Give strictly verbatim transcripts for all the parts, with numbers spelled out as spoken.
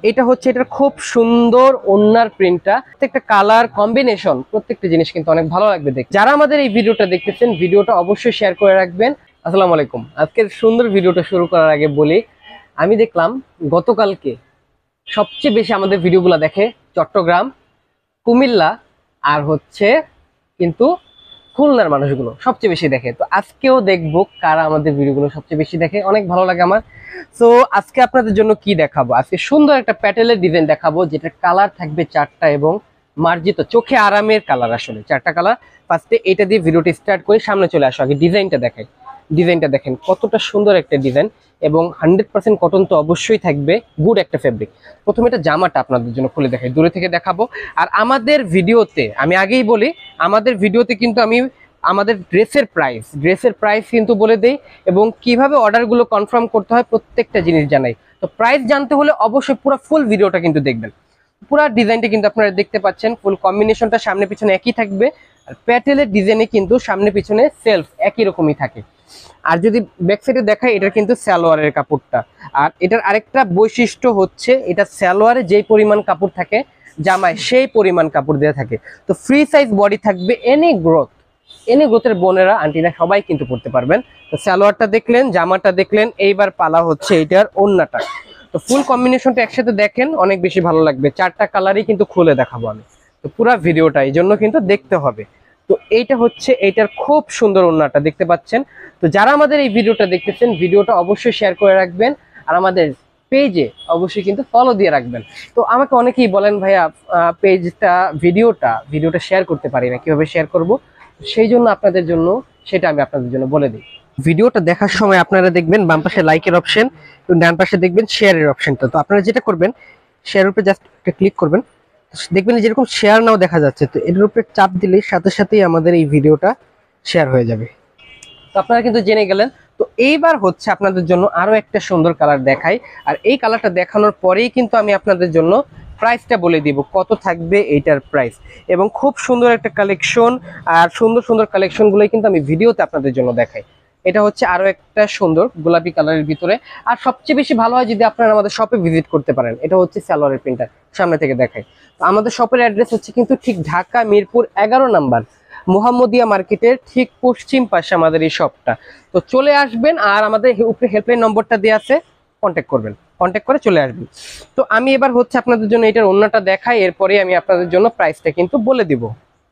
এটা হচ্ছে এটার খুব সুন্দর ওন্নার প্রিন্টটা, প্রত্যেকটা কালার কম্বিনেশন, প্রত্যেকটা জিনিস কিন্তু অনেক ভালো লাগবে দেখতে। যারা আমাদের এই ভিডিওটা দেখতেছেন ভিডিওটা অবশ্যই শেয়ার করে রাখবেন। আসসালামু আলাইকুম। আজকের সুন্দর ভিডিওটা শুরু করার আগে বলি, আমি দেখলাম গতকালকে সবচেয়ে বেশি আমাদের ভিডিওগুলো দেখে চট্টগ্রাম, কুমিল্লা আর হচ্ছে কিন্তু খুলনার মানুষগুলো সবচেয়ে বেশি দেখে। তো আজকেও দেখবো কারা আমাদের ভিডিওগুলো সবচেয়ে বেশি দেখে, অনেক ভালো লাগে আমার। সো আজকে আপনাদের জন্য কি দেখাবো, আজকে সুন্দর একটা প্যাটেলের ডিজাইন দেখাবো যেটা কালার থাকবে চারটা এবং মার্জিত চোখে আরামের কালার, আসলে চারটা কালার। ফার্স্টে এটা দিয়ে ভিডিওটি স্টার্ট করে সামনে চলে আসো, আগে ডিজাইনটা দেখাই। ডিজাইনটা দেখেন কতটা সুন্দর একটা ডিজাইন এবং হান্ড্রেড পার্সেন্ট কটন তো অবশ্যই থাকবে, গুড একটা ফেব্রিক। প্রথমে এটা জামাটা আপনাদের জন্য খুলে দেখাই, দূরে থেকে দেখাবো। আর আমাদের ভিডিওতে আমি আগেই বলি, আমাদের ভিডিওতে কিন্তু আমি আমাদের ড্রেসের প্রাইস ড্রেসের প্রাইস কিন্তু বলে দেই এবং কিভাবে অর্ডারগুলো কনফার্ম করতে হয় প্রত্যেকটা জিনিস জানাই। তো প্রাইস জানতে হলে অবশ্যই পুরো ফুল ভিডিওটা কিন্তু দেখবেন। পুরো ডিজাইনটা কিন্তু আপনারা দেখতে পাচ্ছেন, ফুল কম্বিনেশনটা সামনে পিছনে একই থাকবে। আর প্যাটেলের ডিজাইনে কিন্তু সামনে পিছনে সেলফ একই রকমই থাকে। আর যদি ব্যাক সাইডে দেখাই, এটা কিন্তু সালোয়ারের কাপড়টা। আর এটার আরেকটা বৈশিষ্ট্য হচ্ছে এটা সালোয়ারে যেই পরিমাণ কাপড় থাকে জামায় সেই পরিমাণ কাপড় দেওয়া থাকে। তো ফ্রি সাইজ বডি থাকবে, এনি গ্রোথ এনি গ্রোথের বোনেরা আন্টিরা সবাই কিন্তু পড়তে পারবেন। তো সালোয়ারটা দেখলেন, জামাটা দেখলেন, এইবার পালা হচ্ছে এটার ওড়নাটা। তো ফুল কম্বিনেশনটা একসাথে দেখেন, অনেক বেশি ভালো লাগবে। চারটা কালারই কিন্তু খুলে দেখাবো আমি, তো পুরো ভিডিওটা এই জন্য কিন্তু দেখতে হবে। তো এইটা হচ্ছে এইটার খুব সুন্দর ওড়নাটা দেখতে পাচ্ছেন। তো যারা আমাদের এই ভিডিওটা দেখতেছেন ভিডিওটা অবশ্যই শেয়ার করে রাখবেন আর আমাদের পেজে অবশ্যই কিন্তু ফলো দিয়ে রাখবেন। তো আমাকে অনেকেই বলেন ভাইয়া পেজটা ভিডিওটা ভিডিওটা শেয়ার করতে পারি না, কিভাবে শেয়ার করব, সেই জন্য আপনাদের জন্য সেটা আমি আপনাদের জন্য বলে দিই। ভিডিওটা দেখার সময় আপনারা দেখবেন বাম পাশে লাইকের অপশন এবং ডান পাশে দেখবেন শেয়ারের অপশনটা। তো আপনারা যেটা করবেন, শেয়ারের উপরে জাস্ট একটা ক্লিক করবেন, দেখবেন যেরকম শেয়ার নাও দেখা যাচ্ছে, তো এটার উপরে চাপ দিলে সাথে সাথেই আমাদের এই ভিডিওটা শেয়ার হয়ে যাবে। তো আপনারা কিন্তু জেনে গেলেন। তো এইবার হচ্ছে আপনাদের জন্য আরো একটা সুন্দর কালার দেখাই, আর এই কালারটা দেখানোর পরেই কিন্তু আমি আপনাদের জন্য প্রাইসটা বলে দিব কত থাকবে এইটার প্রাইস। এবং খুব সুন্দর একটা কালেকশন, আর সুন্দর সুন্দর কালেকশনগুলোই কিন্তু আমি ভিডিওতে আপনাদের জন্য দেখাই। এটা হচ্ছে আরো একটা সুন্দর গোলাপি কালারের ভিতরে। আর সবচেয়ে বেশি ভালো হয় যদি আপনারা আমাদের শপে ভিজিট করতে পারেন। এটা হচ্ছে সালোয়ারের প্রিন্টার, সামনে থেকে দেখাই। তো আমাদের শপের অ্যাড্রেস হচ্ছে কিন্তু ঠিক ঢাকা মিরপুর এগারো নাম্বার মোহাম্মদিয়া মার্কেটের ঠিক পশ্চিম পাশে আমাদের এই শপটা। তো চলে আসবেন, আর আমাদের উপরে হেল্পলাইন নম্বরটা দেওয়া আছে, কন্ট্যাক্ট করবেন, কন্ট্যাক্ট করে চলে আসবেন। তো আমি এবার হচ্ছে আপনাদের জন্য এটার ওড়নাটা দেখাই, এরপরে আমি আপনাদের জন্য প্রাইসটা কিন্তু বলে দিব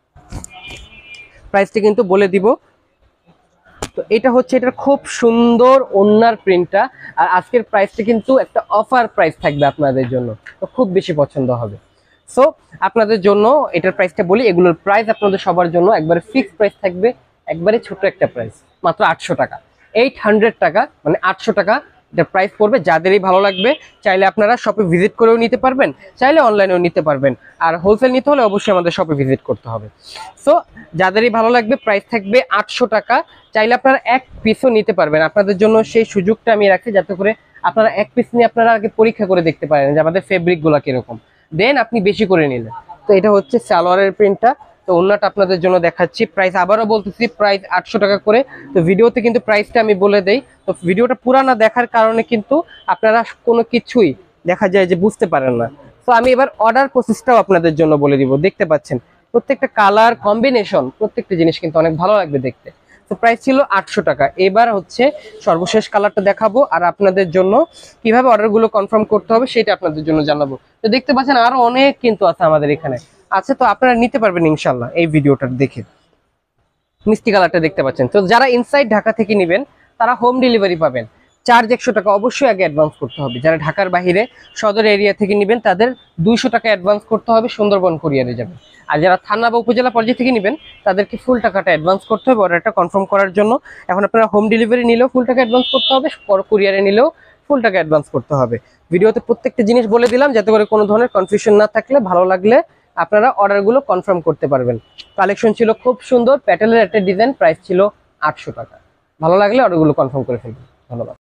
প্রাইসটা কিন্তু বলে দিব। তো এটা হচ্ছে এটার খুব সুন্দর ওড়নার প্রিন্টটা। আর আজকের প্রাইসটা কিন্তু একটা অফার প্রাইস থাকবে আপনাদের জন্য, তো খুব বেশি পছন্দ হবে। সো আপনাদের জন্য এটার প্রাইসটা বলি, এগুলোর প্রাইস আপনাদের সবার জন্য একবারে ফিক্সড প্রাইস থাকবে, একবারে ছোট একটা প্রাইস, মাত্র আটশো টাকা, এইট হান্ড্রেড টাকা, মানে আটশো টাকা এটা প্রাইস পড়বে। যাদেরই ভালো লাগবে চাইলে আপনারা শপে ভিজিট করেও নিতে পারবেন, চাইলে অনলাইনেও নিতে পারবেন। আর হোলসেল নিতে হলে অবশ্যই আমাদের শপে ভিজিট করতে হবে। সো যাদেরই ভালো লাগবে প্রাইস থাকবে আটশো টাকা। চাইলে আপনারা এক পিসও নিতে পারবেন, আপনাদের জন্য সেই সুযোগটা আমি রাখি যাতে করে আপনারা এক পিস নিয়ে আপনারা আগে পরীক্ষা করে দেখতে পারেন যে আমাদের ফেব্রিকগুলো কিরকম, দেন আপনি বেশি করে নিলেন। তো এটা হচ্ছে সালোয়ারের প্রিন্টটা। তো ওড়নাটা আপনাদের জন্য দেখাচ্ছি, প্রাইস আবারও বলতেছি প্রাইস আটশো টাকা করে। তো ভিডিওতে কিন্তু প্রাইসটা আমি বলে দেই। তো ভিডিওটা পুরা না দেখার কারণে কিন্তু আপনারা কোনো কিছুই দেখা যায় যে বুঝতে পারেন না। তো আমি এবার অর্ডার প্রসেসটাও আপনাদের জন্য বলে দিব। দেখতে পাচ্ছেন প্রত্যেকটা কালার কম্বিনেশন, প্রত্যেকটা জিনিস কিন্তু অনেক ভালো লাগবে দেখতে। তো প্রাইস ছিল আটশো টাকা। এবার হচ্ছে সর্বশেষ কালারটা দেখাবো আর আপনাদের জন্য কিভাবে অর্ডারগুলো কনফার্ম করতে হবে সেটা আপনাদের জন্য জানাবো। তো দেখতে পাচ্ছেন আরো অনেক কিন্তু আছে আমাদের এখানে আছে, তো আপনারা নিতে পারবেন ইনশাল্লাহ এই ভিডিওটা দেখে। মিষ্টি কালারটা দেখতে পাচ্ছেন। তো যারা ইনসাইড ঢাকা থেকে নেবেন তারা হোম ডেলিভারি পাবেন, চার্জ একশো টাকা অবশ্যই আগে অ্যাডভান্স করতে হবে। যারা ঢাকার বাইরে সদর এরিয়া থেকে নেবেন তাদের দুইশো টাকা অ্যাডভান্স করতে হবে, সুন্দরবন কুরিয়ারে যাবে। আর যারা থানা বা উপজেলা পর্যায়ে থেকে নেবেন তাদেরকে ফুল টাকাটা অ্যাডভান্স করতে হবে অর্ডারটা কনফার্ম করার জন্য। এখন আপনারা হোম ডেলিভারি নিলেও ফুল টাকা অ্যাডভান্স করতে হবে, পর কুরিয়ারে নিলেও ফুল টাকা অ্যাডভান্স করতে হবে। ভিডিওতে প্রত্যেকটা জিনিস বলে দিলাম যাতে করে কোনো ধরনের কনফিউশন না থাকলে ভালো লাগলে আপনারা অর্ডারগুলো কনফার্ম করতে পারবেন। কালেকশন ছিল খুব সুন্দর, প্যাটেলের একটা ডিজাইন, প্রাইস ছিল আটশো টাকা। ভালো লাগলে অর্ডারগুলো কনফার্ম করে ফেলবেন। ধন্যবাদ।